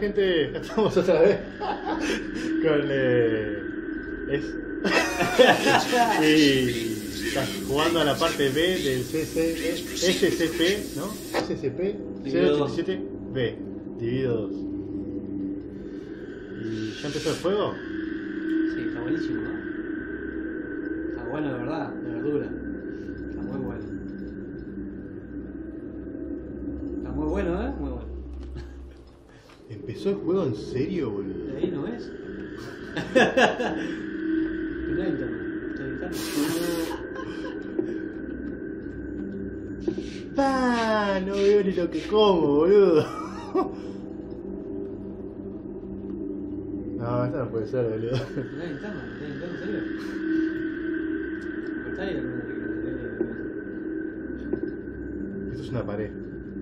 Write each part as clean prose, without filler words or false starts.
gente? Ya estamos otra vez con y estás jugando a la parte B del SCP, ¿no? SCP 087B dividido 2. ¿Y ya empezó el juego? Sí, está buenísimo, ¿no? Está bueno de verdad, de verdura. Está muy bueno. Está muy bueno, ¿eh? Muy bueno. ¿Empezó el juego en serio, boludo? ¿De ahí no es? Mirá internet. Estoy editando. ¡Ah! No veo ni lo que como, boludo. No, esto no puede ser, boludo. Mirá internet, en serio. Está ahí alguna de Esto es una pared.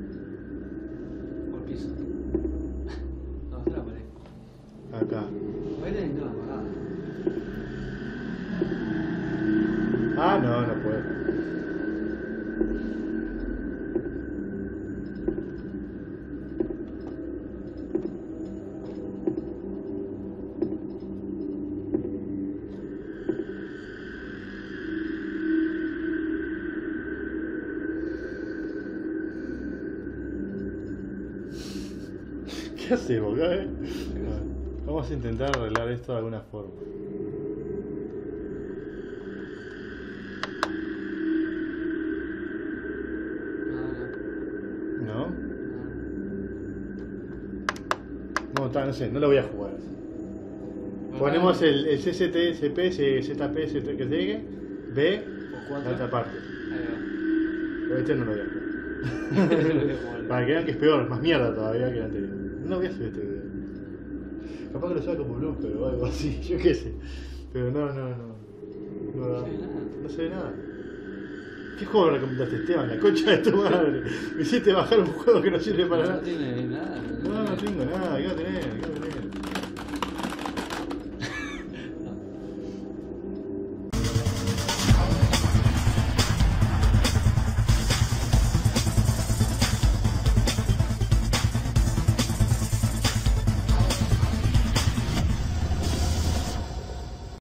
por piso. No, está la pared. Acá. Ahí tenés internet apagada. Ah, no, no puedo. ¿Qué hacemos, eh? Vamos a intentar arreglar esto de alguna forma. ¿No? No, no sé, no lo voy a jugar. Ponemos el CCTSP, ZP, que llegue, B, la otra parte. Pero este no lo voy a jugar. Para que vean que es peor, más mierda todavía que el anterior. No voy a subir este video. Capaz que lo suba como blooper o algo así, yo qué sé. Pero no se ve nada. ¿Qué juego me recomendaste, Esteban? La concha de tu madre. Me hiciste bajar un juego que no sirve para nada. No tiene nada. No tengo nada. ¿Qué va a tener?